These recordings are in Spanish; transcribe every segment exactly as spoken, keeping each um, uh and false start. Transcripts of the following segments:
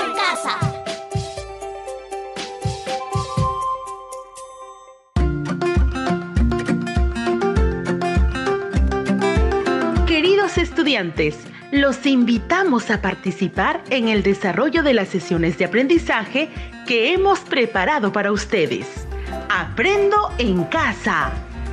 en casa. Queridos estudiantes, los invitamos a participar en el desarrollo de las sesiones de aprendizaje que hemos preparado para ustedes. ¡Aprendo en casa!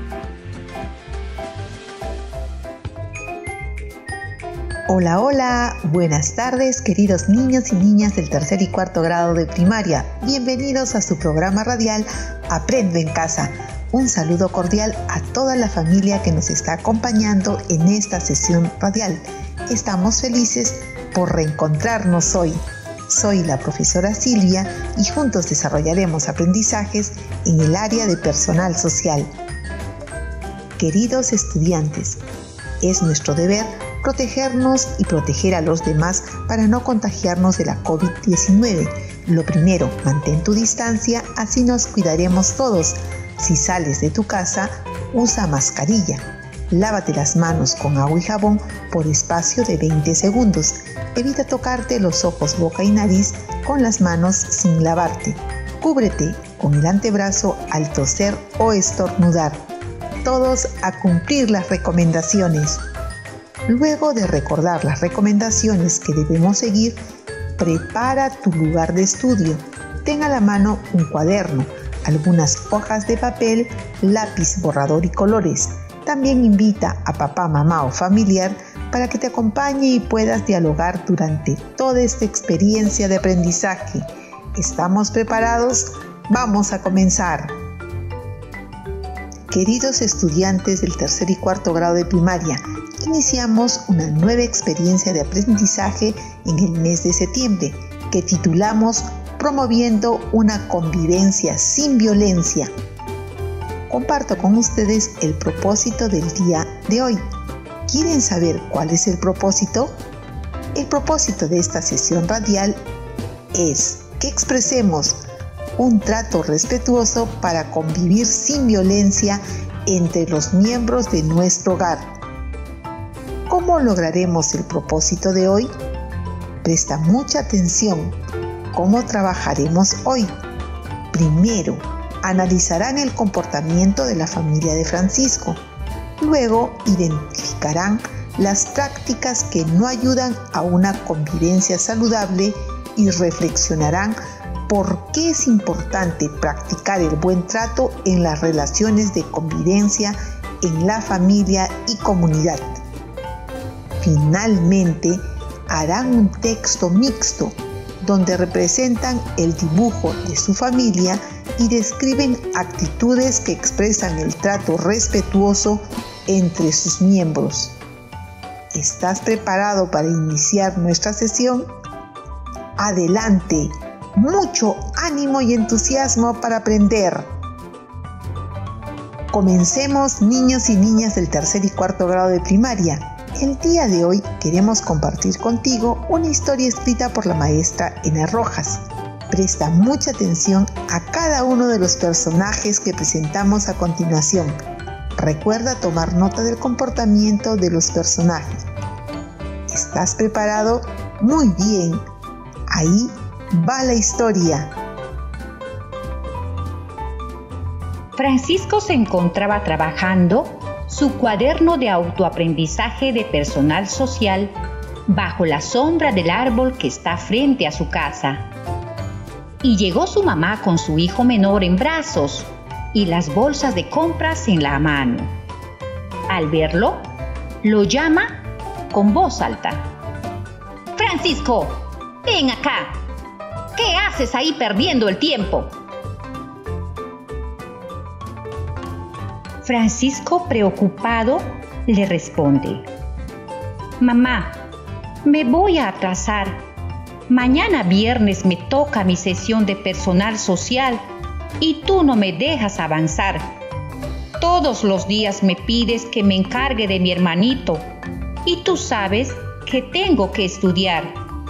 Hola, hola, buenas tardes queridos niños y niñas del tercer y cuarto grado de primaria. Bienvenidos a su programa radial Aprendo en casa. Un saludo cordial a toda la familia que nos está acompañando en esta sesión radial. Estamos felices por reencontrarnos hoy. Soy la profesora Silvia y juntos desarrollaremos aprendizajes en el área de personal social. Queridos estudiantes, es nuestro deber protegernos y proteger a los demás para no contagiarnos de la COVID diecinueve. Lo primero, mantén tu distancia, así nos cuidaremos todos. Si sales de tu casa, usa mascarilla. Lávate las manos con agua y jabón por espacio de veinte segundos. Evita tocarte los ojos, boca y nariz con las manos sin lavarte. Cúbrete con el antebrazo al toser o estornudar. Todos a cumplir las recomendaciones. Luego de recordar las recomendaciones que debemos seguir, prepara tu lugar de estudio. Ten a la mano un cuaderno, algunas hojas de papel, lápiz, borrador y colores. También invita a papá, mamá o familiar para que te acompañe y puedas dialogar durante toda esta experiencia de aprendizaje. ¿Estamos preparados? ¡Vamos a comenzar! Queridos estudiantes del tercer y cuarto grado de primaria, iniciamos una nueva experiencia de aprendizaje en el mes de septiembre que titulamos Promoviendo una convivencia sin violencia. Comparto con ustedes el propósito del día de hoy. ¿Quieren saber cuál es el propósito? El propósito de esta sesión radial es que expresemos un trato respetuoso para convivir sin violencia entre los miembros de nuestro hogar. ¿Cómo lograremos el propósito de hoy? Presta mucha atención. ¿Cómo trabajaremos hoy? Primero, analizarán el comportamiento de la familia de Francisco. Luego, identificarán las prácticas que no ayudan a una convivencia saludable y reflexionarán por qué es importante practicar el buen trato en las relaciones de convivencia en la familia y comunidad. Finalmente, harán un texto mixto donde representan el dibujo de su familia y describen actitudes que expresan el trato respetuoso entre sus miembros. ¿Estás preparado para iniciar nuestra sesión? ¡Adelante! Mucho ánimo y entusiasmo para aprender. Comencemos, niños y niñas del tercer y cuarto grado de primaria. El día de hoy queremos compartir contigo una historia escrita por la maestra Ena Rojas. Presta mucha atención a cada uno de los personajes que presentamos a continuación. Recuerda tomar nota del comportamiento de los personajes. ¿Estás preparado? Muy bien. Ahí va la historia. Francisco se encontraba trabajando su cuaderno de autoaprendizaje de personal social bajo la sombra del árbol que está frente a su casa. Y llegó su mamá con su hijo menor en brazos y las bolsas de compras en la mano. Al verlo, lo llama con voz alta. ¡Francisco, ven acá! ¿Qué haces ahí perdiendo el tiempo? Francisco, preocupado, le responde: Mamá, me voy a atrasar. Mañana viernes me toca mi sesión de personal social y tú no me dejas avanzar. Todos los días me pides que me encargue de mi hermanito y tú sabes que tengo que estudiar.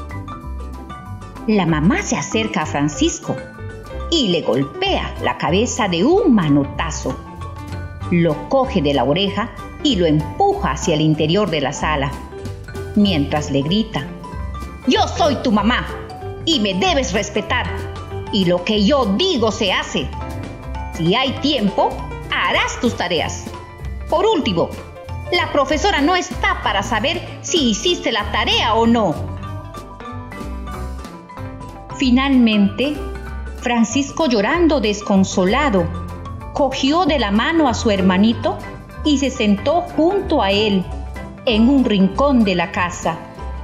La mamá se acerca a Francisco y le golpea la cabeza de un manotazo. Lo coge de la oreja y lo empuja hacia el interior de la sala, mientras le grita: «Yo soy tu mamá y me debes respetar. Y lo que yo digo se hace. Si hay tiempo, harás tus tareas. Por último, la profesora no está para saber si hiciste la tarea o no. Finalmente, Francisco, llorando desconsolado, cogió de la mano a su hermanito y se sentó junto a él en un rincón de la casa.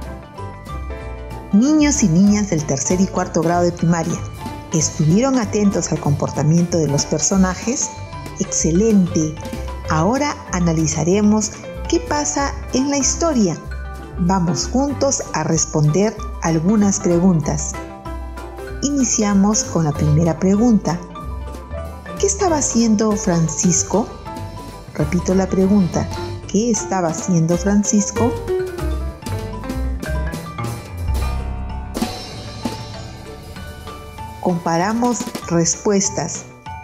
Niños y niñas del tercer y cuarto grado de primaria, ¿estuvieron atentos al comportamiento de los personajes? ¡Excelente! Ahora analizaremos qué pasa en la historia. Vamos juntos a responder algunas preguntas. Iniciamos con la primera pregunta. ¿Qué estaba haciendo Francisco? Repito la pregunta. ¿Qué estaba haciendo Francisco? Comparamos respuestas.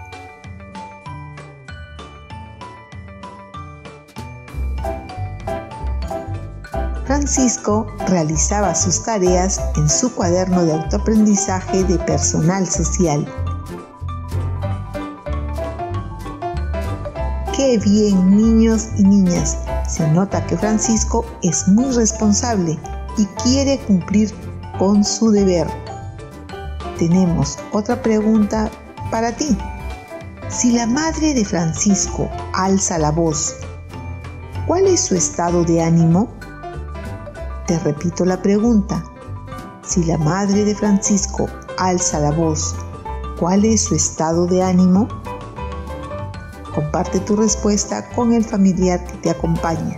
Francisco realizaba sus tareas en su cuaderno de autoaprendizaje de personal social. ¡Qué bien, niños y niñas! Se nota que Francisco es muy responsable y quiere cumplir con su deber. Tenemos otra pregunta para ti. Si la madre de Francisco alza la voz, ¿cuál es su estado de ánimo? Te repito la pregunta. Si la madre de Francisco alza la voz, ¿cuál es su estado de ánimo? Comparte tu respuesta con el familiar que te acompaña.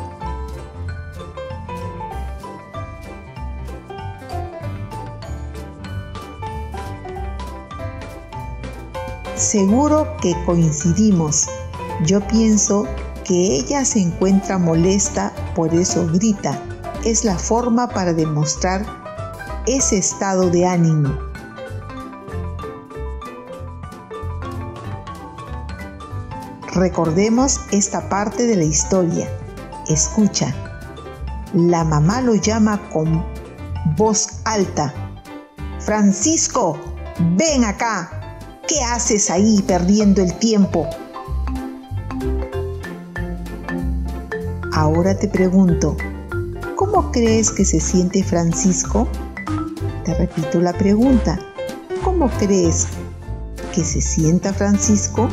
Seguro que coincidimos. Yo pienso que ella se encuentra molesta, por eso grita. Es la forma para demostrar ese estado de ánimo. Recordemos esta parte de la historia. Escucha. La mamá lo llama con voz alta. Francisco, ven acá. ¿Qué haces ahí perdiendo el tiempo? Ahora te pregunto, ¿cómo crees que se siente Francisco? Te repito la pregunta. ¿Cómo crees que se sienta Francisco?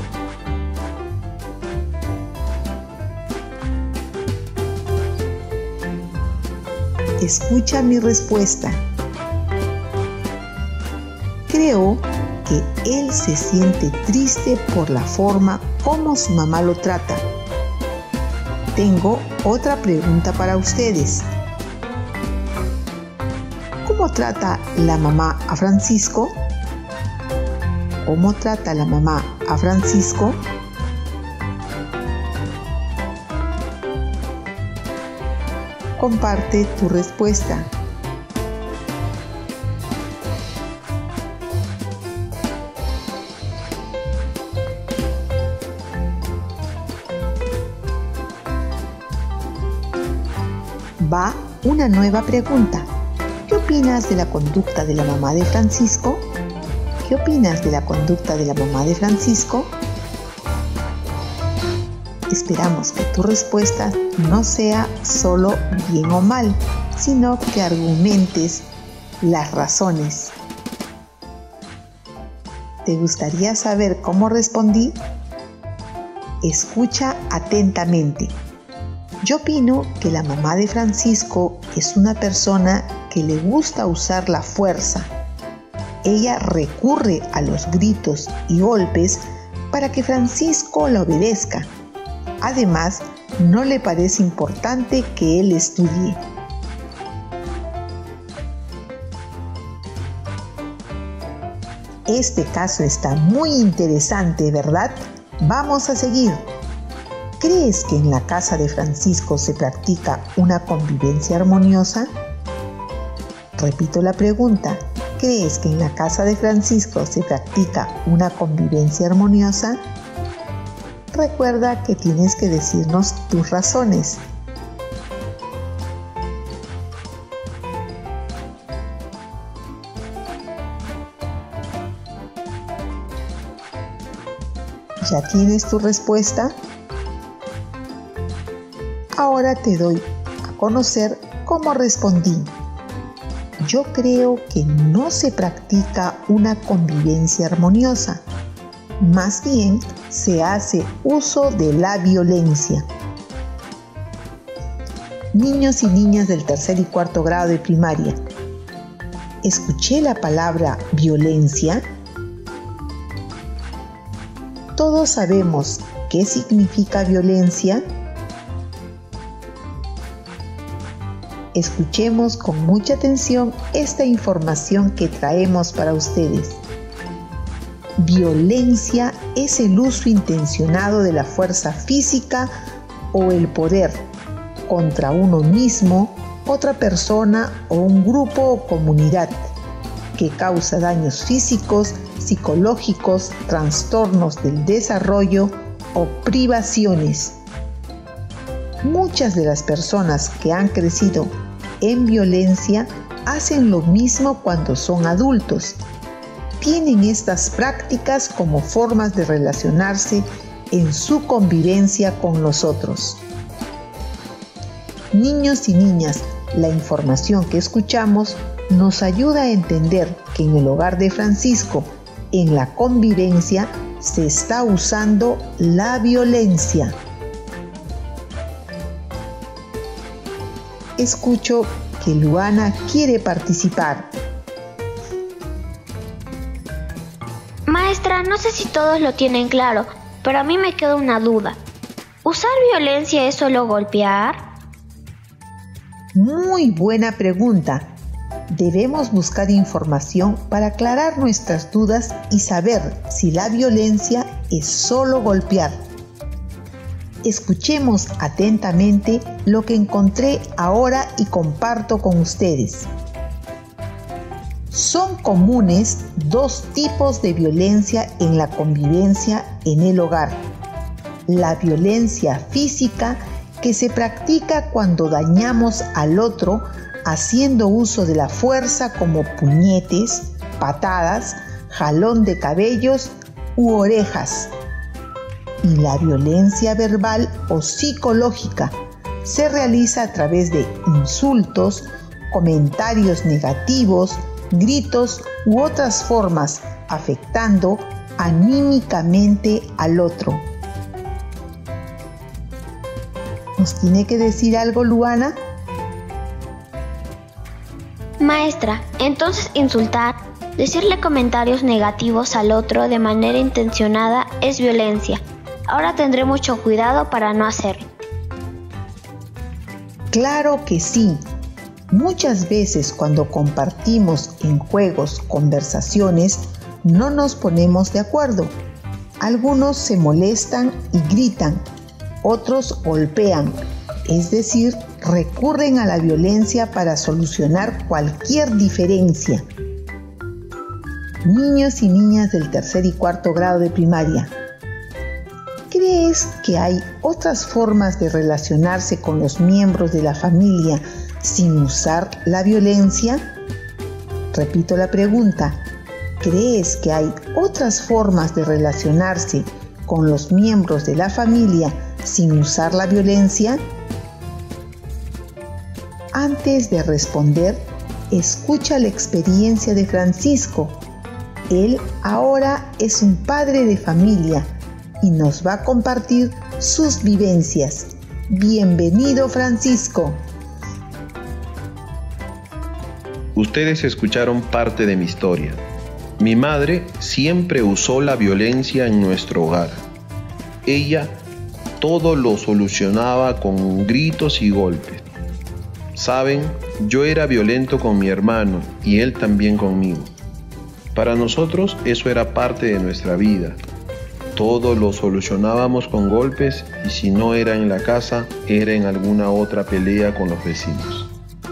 Escucha mi respuesta. Creo que él se siente triste por la forma como su mamá lo trata. Tengo otra pregunta para ustedes. ¿Cómo trata la mamá a Francisco? ¿Cómo trata la mamá a Francisco? Comparte tu respuesta. Va una nueva pregunta. ¿Qué opinas de la conducta de la mamá de Francisco? ¿Qué opinas de la conducta de la mamá de Francisco? Esperamos que tu respuesta no sea solo bien o mal, sino que argumentes las razones. ¿Te gustaría saber cómo respondí? Escucha atentamente. Yo opino que la mamá de Francisco es una persona que le gusta usar la fuerza. Ella recurre a los gritos y golpes para que Francisco la obedezca. Además, no le parece importante que él estudie. Este caso está muy interesante, ¿verdad? Vamos a seguir. ¿Crees que en la casa de Francisco se practica una convivencia armoniosa? Repito la pregunta. ¿Crees que en la casa de Francisco se practica una convivencia armoniosa? Recuerda que tienes que decirnos tus razones. ¿Ya tienes tu respuesta? Ahora te doy a conocer cómo respondí. Yo creo que no se practica una convivencia armoniosa. Más bien, se hace uso de la violencia. Niños y niñas del tercer y cuarto grado de primaria, ¿escuché la palabra violencia? ¿Todos sabemos qué significa violencia? Escuchemos con mucha atención esta información que traemos para ustedes. Violencia es el uso intencionado de la fuerza física o el poder contra uno mismo, otra persona o un grupo o comunidad que causa daños físicos, psicológicos, trastornos del desarrollo o privaciones. Muchas de las personas que han crecido en violencia hacen lo mismo cuando son adultos. Tienen estas prácticas como formas de relacionarse en su convivencia con los otros. Niños y niñas, la información que escuchamos nos ayuda a entender que en el hogar de Francisco, en la convivencia, se está usando la violencia. Escucho que Luana quiere participar. Maestra, no sé si todos lo tienen claro, pero a mí me queda una duda. ¿Usar violencia es solo golpear? Muy buena pregunta. Debemos buscar información para aclarar nuestras dudas y saber si la violencia es solo golpear. Escuchemos atentamente lo que encontré ahora y comparto con ustedes. Son comunes dos tipos de violencia en la convivencia en el hogar. La violencia física, que se practica cuando dañamos al otro haciendo uso de la fuerza como puñetes, patadas, jalón de cabellos u orejas. Y la violencia verbal o psicológica se realiza a través de insultos, comentarios negativos, gritos u otras formas, afectando anímicamente al otro. ¿Nos tiene que decir algo, Luana? Maestra, entonces insultar, decirle comentarios negativos al otro de manera intencionada es violencia. Ahora tendré mucho cuidado para no hacerlo. Claro que sí. Muchas veces cuando compartimos en juegos, conversaciones, no nos ponemos de acuerdo. Algunos se molestan y gritan. Otros golpean, es decir, recurren a la violencia para solucionar cualquier diferencia. Niños y niñas del tercer y cuarto grado de primaria, ¿crees que hay otras formas de relacionarse con los miembros de la familia sin usar la violencia? Repito la pregunta, ¿crees que hay otras formas de relacionarse con los miembros de la familia sin usar la violencia? Antes de responder, escucha la experiencia de Francisco. Él ahora es un padre de familia y nos va a compartir sus vivencias. Bienvenido, Francisco. Ustedes escucharon parte de mi historia. Mi madre siempre usó la violencia en nuestro hogar. Ella todo lo solucionaba con gritos y golpes. Saben, yo era violento con mi hermano y él también conmigo. Para nosotros eso era parte de nuestra vida. Todo lo solucionábamos con golpes y si no era en la casa, era en alguna otra pelea con los vecinos.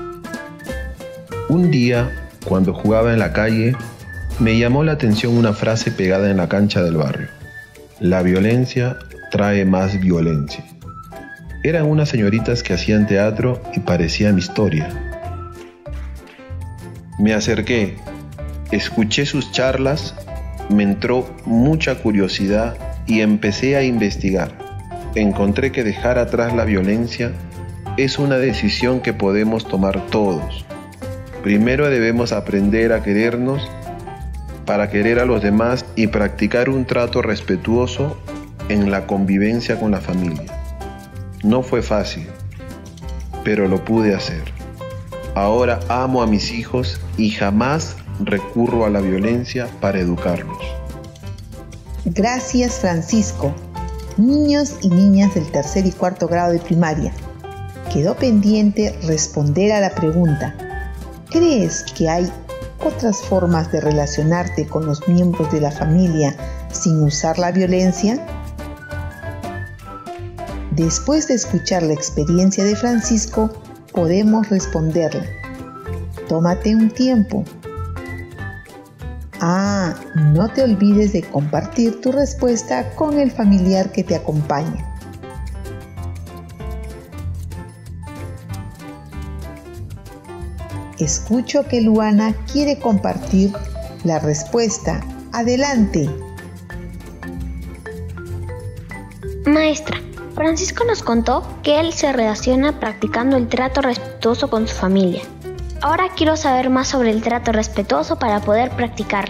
Un día, cuando jugaba en la calle, me llamó la atención una frase pegada en la cancha del barrio. La violencia trae más violencia. Eran unas señoritas que hacían teatro y parecía mi historia. Me acerqué, escuché sus charlas, me entró mucha curiosidad y empecé a investigar. Encontré que dejar atrás la violencia es una decisión que podemos tomar todos. Primero debemos aprender a querernos para querer a los demás y practicar un trato respetuoso en la convivencia con la familia. No fue fácil, pero lo pude hacer. Ahora amo a mis hijos y jamás recurro a la violencia para educarlos. Gracias, Francisco. Niños y niñas del tercer y cuarto grado de primaria, quedó pendiente responder a la pregunta: ¿crees que hay otras formas de relacionarte con los miembros de la familia sin usar la violencia? Después de escuchar la experiencia de Francisco, podemos responderle: tómate un tiempo. Ah, no te olvides de compartir tu respuesta con el familiar que te acompaña. Escucho que Luana quiere compartir la respuesta. Adelante. Maestra, Francisco nos contó que él se relaciona practicando el trato respetuoso con su familia. Ahora quiero saber más sobre el trato respetuoso para poder practicarlo.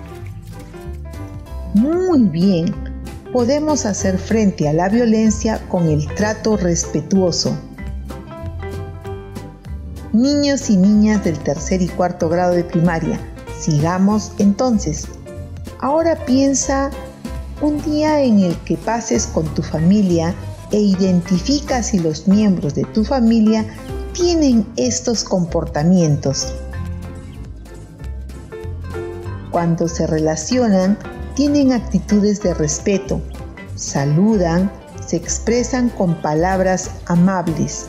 Muy bien. Podemos hacer frente a la violencia con el trato respetuoso. Niños y niñas del tercer y cuarto grado de primaria, sigamos entonces. Ahora piensa un día en el que pases con tu familia e identifica si los miembros de tu familia tienen estos comportamientos. Cuando se relacionan, tienen actitudes de respeto, saludan, se expresan con palabras amables,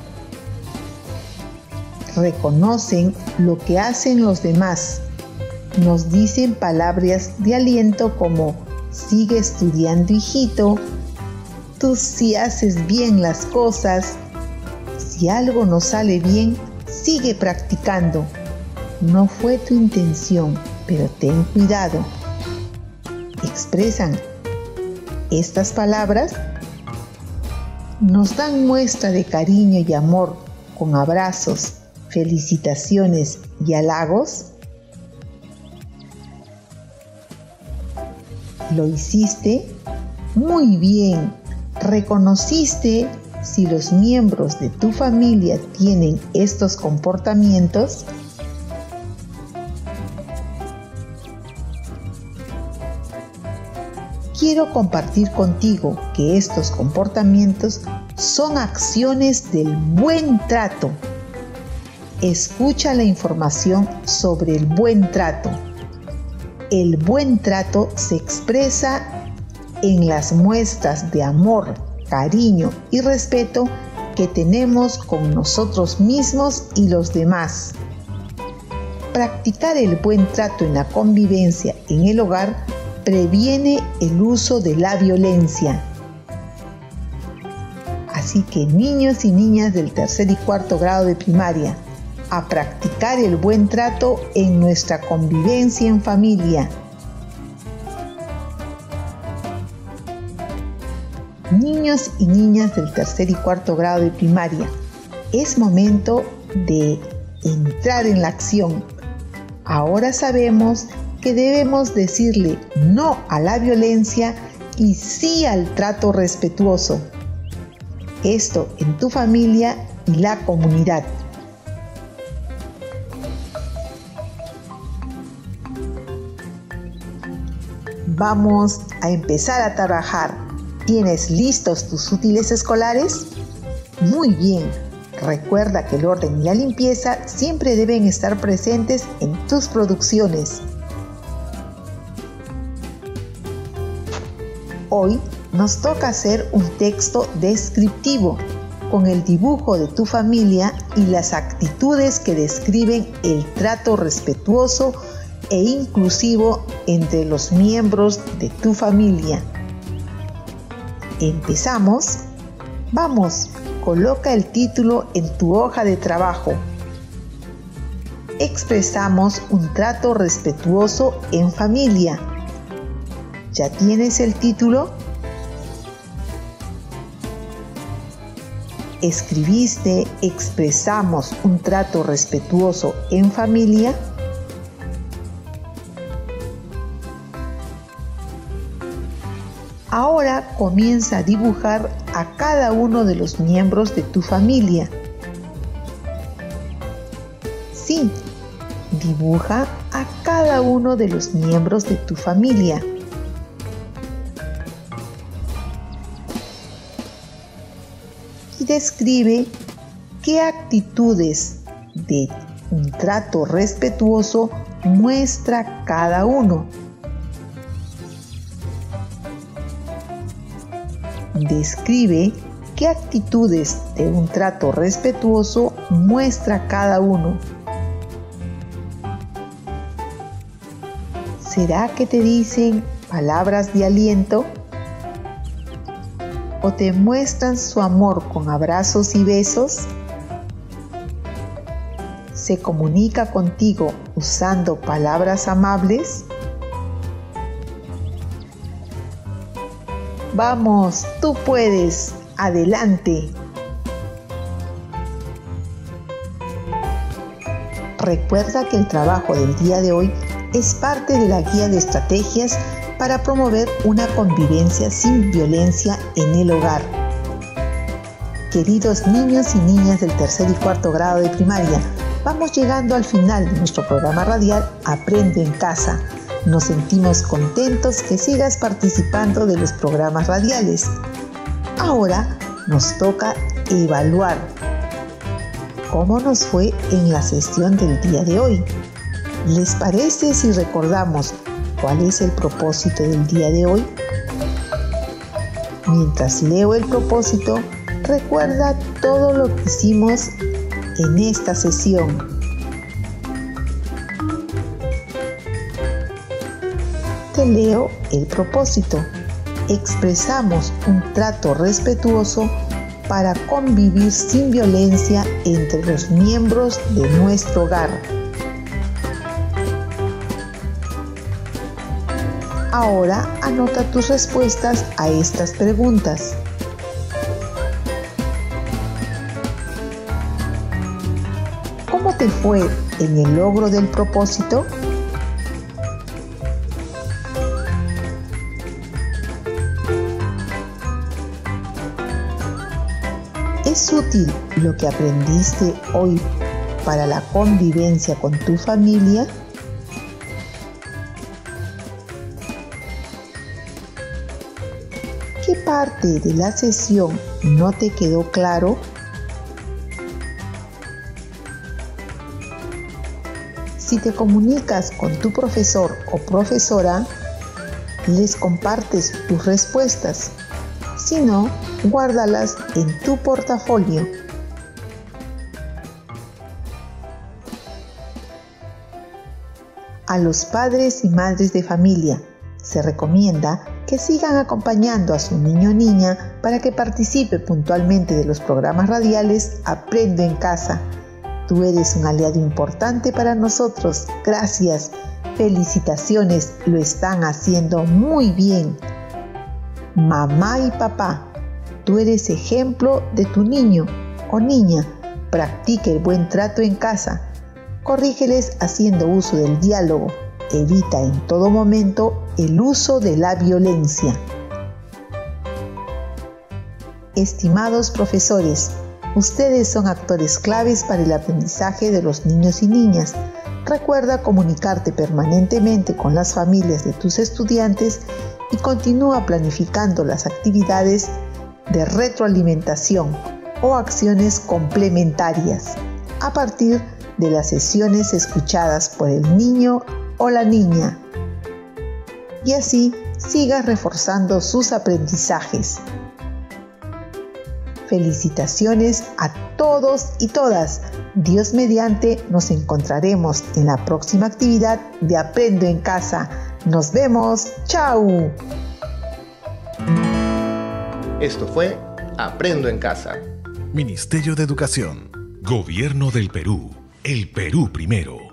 reconocen lo que hacen los demás, nos dicen palabras de aliento como: sigue estudiando, hijito, tú sí haces bien las cosas, si algo no sale bien, sigue practicando, no fue tu intención, pero ten cuidado. Expresan estas palabras, nos dan muestra de cariño y amor con abrazos, felicitaciones y halagos. ¿Lo hiciste? Muy bien. ¿Reconociste si los miembros de tu familia tienen estos comportamientos? Quiero compartir contigo que estos comportamientos son acciones del buen trato. Escucha la información sobre el buen trato. El buen trato se expresa en las muestras de amor, cariño y respeto que tenemos con nosotros mismos y los demás. Practicar el buen trato en la convivencia en el hogar previene el uso de la violencia. Así que niños y niñas del tercer y cuarto grado de primaria, a practicar el buen trato en nuestra convivencia en familia. Niños y niñas del tercer y cuarto grado de primaria, es momento de entrar en la acción. Ahora sabemos que debemos decirle no a la violencia y sí al trato respetuoso. Esto en tu familia y la comunidad. Vamos a empezar a trabajar. ¿Tienes listos tus útiles escolares? Muy bien. Recuerda que el orden y la limpieza siempre deben estar presentes en tus producciones. Hoy nos toca hacer un texto descriptivo con el dibujo de tu familia y las actitudes que describen el trato respetuoso e inclusivo entre los miembros de tu familia. ¿Empezamos? Vamos, coloca el título en tu hoja de trabajo. Expresamos un trato respetuoso en familia. ¿Ya tienes el título? ¿Escribiste "Expresamos un trato respetuoso en familia"? Ahora comienza a dibujar a cada uno de los miembros de tu familia. Sí, dibuja a cada uno de los miembros de tu familia. Y describe qué actitudes de un trato respetuoso muestra cada uno. Describe qué actitudes de un trato respetuoso muestra cada uno. ¿Será que te dicen palabras de aliento? ¿O te muestran su amor con abrazos y besos? ¿Se comunica contigo usando palabras amables? Vamos, tú puedes, adelante. Recuerda que el trabajo del día de hoy es parte de la guía de estrategias para promover una convivencia sin violencia en el hogar. Queridos niños y niñas del tercer y cuarto grado de primaria, vamos llegando al final de nuestro programa radial Aprende en Casa. Nos sentimos contentos que sigas participando de los programas radiales. Ahora nos toca evaluar cómo nos fue en la sesión del día de hoy. ¿Les parece si recordamos cuál es el propósito del día de hoy? Mientras leo el propósito, recuerda todo lo que hicimos en esta sesión. Te leo el propósito. Expresamos un trato respetuoso para convivir sin violencia entre los miembros de nuestro hogar. Ahora anota tus respuestas a estas preguntas. ¿Cómo te fue en el logro del propósito? ¿Es útil lo que aprendiste hoy para la convivencia con tu familia? ¿Qué parte de la sesión no te quedó claro? Si te comunicas con tu profesor o profesora, les compartes tus respuestas. Si no, guárdalas en tu portafolio. A los padres y madres de familia se recomienda que sigan acompañando a su niño o niña para que participe puntualmente de los programas radiales Aprendo en Casa. Tú eres un aliado importante para nosotros. Gracias. Felicitaciones, lo están haciendo muy bien. Mamá y papá, tú eres ejemplo de tu niño o niña. Practique el buen trato en casa. Corrígeles haciendo uso del diálogo. Evita en todo momento el uso de la violencia. Estimados profesores, ustedes son actores claves para el aprendizaje de los niños y niñas. Recuerda comunicarte permanentemente con las familias de tus estudiantes y continúa planificando las actividades de retroalimentación o acciones complementarias a partir de las sesiones escuchadas por el niño o la niña. Y así sigas reforzando sus aprendizajes. Felicitaciones a todos y todas. Dios mediante, nos encontraremos en la próxima actividad de Aprendo en Casa. Nos vemos. ¡Chao! Esto fue Aprendo en Casa. Ministerio de Educación. Gobierno del Perú. El Perú primero.